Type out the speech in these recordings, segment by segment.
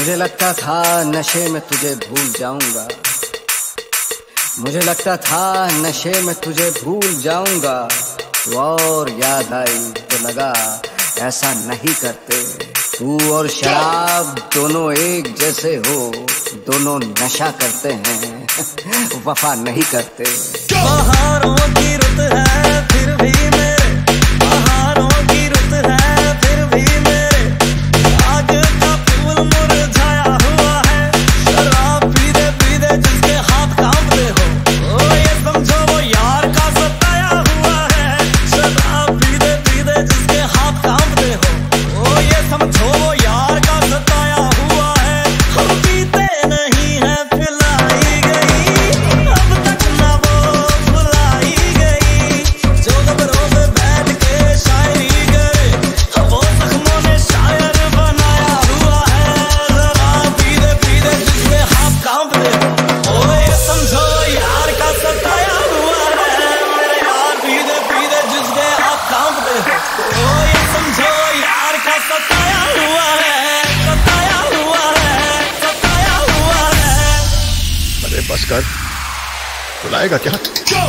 मुझे लगता था नशे में तुझे भूल जाऊंगा, मुझे लगता था नशे में तुझे भूल जाऊंगा। तू और याद आई तो लगा ऐसा नहीं करते। तू और शराब दोनों एक जैसे हो, दोनों नशा करते हैं वफा नहीं करते। बहारों की रुत है फिर भी मेरे, बहारों की रुत है फिर भी मेरे, आग का फूल मुरझाया हुआ है। शराब पीते पीते जिसके हाथ कांपते हो, ओ ये समझो वो यार का सताया हुआ है। शराब पीते पीते जिसके हाथ कांपते हो, ओ ये समझो वो यार का सताया हुआ है। हम पीते नहीं है पिलाई गई, अब तक ना वो भुलाई गई। जो कब्रों पे बैठ के शायरी करे, वो जख्मों ने शायर बनाया हुआ है। शराब पीते पीते जिसके हाथ कांपते हो, ओ ये समझो यार का सताया हुआ है। मेरे यार पीते पीते जिसके हाथ कांपते हो, ओ ये समझो यार का सताया हुआ है, सताया हुआ है, सताया हुआ है। अरे बस कर, बुलाएगा क्या?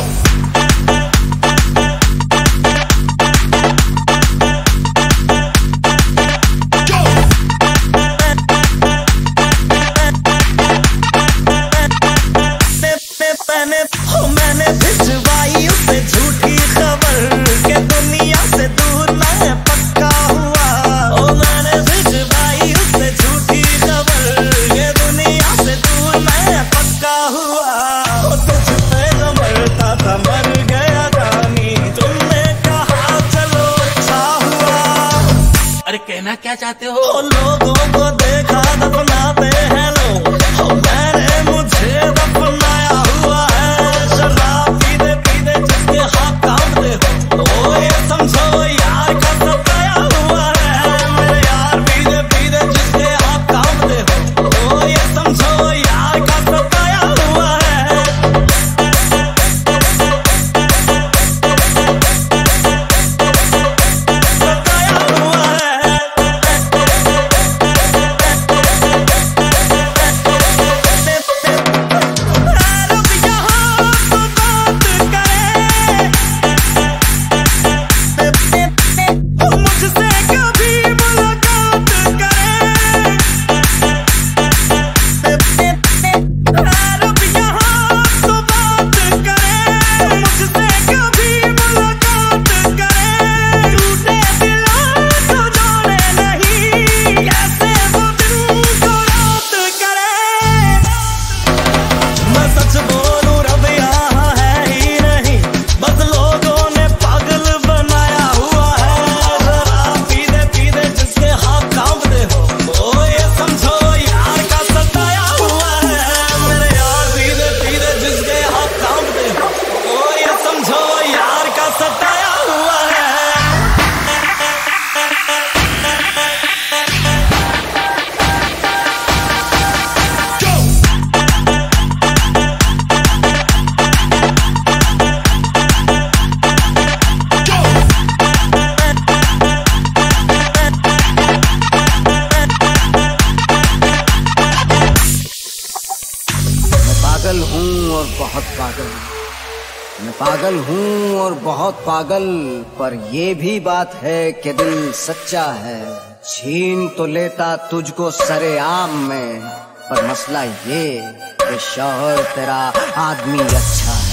मैंने भिजवाई उसे झूठी खबर के दुनिया से दूर मैं पक्का हुआ। ओ मैंने भिजवाई उसे झूठी खबर के दुनिया से दूर मैं पक्का हुआ। ओ तुझ पे जो मरता था मर गया जानी, तुमने कहा चलो अच्छा हुआ। अरे कहना क्या चाहते हो? ओ लोगों को देखा दफनाते हैं लोग, ओ मैंने मुझे दफनाया हुआ है। शराब पीते पीते जिसके हाथ कांपते हो, ओ ये समझो यार का सताया हुआ है। मेरे यार पीते पीते जिसके हाथ कांपते हो, ओ ये समझो यार का सताया हुआ है। सताया हुआ है। मुझसे कभी मुलाकात करे, रब यहाँ तो बात करे। मुझसे कभी मुलाकात करे, टूटे दिलों को जोड़े नहीं, कैसे वो दिन को रात करे। मैं सच बोलूं रब यहाँ है ही नहीं, बस लोगों ने पागल बनाया हुआ है। शराब पीते पीते जिसके हाथ कांपते हो, ओ ये समझो यार का सताया हुआ है। मेरे यार पीते पीते जिसके हाथ कांपते हो, ओ ये समझो यार का सताया हुआ है। मैं पागल हूँ और बहुत पागल, मैं पागल हूँ और बहुत पागल, पर ये भी बात है कि दिल सच्चा है। छीन तो लेता तुझको सरेआम में, पर मसला ये कि शौहर तेरा आदमी अच्छा है।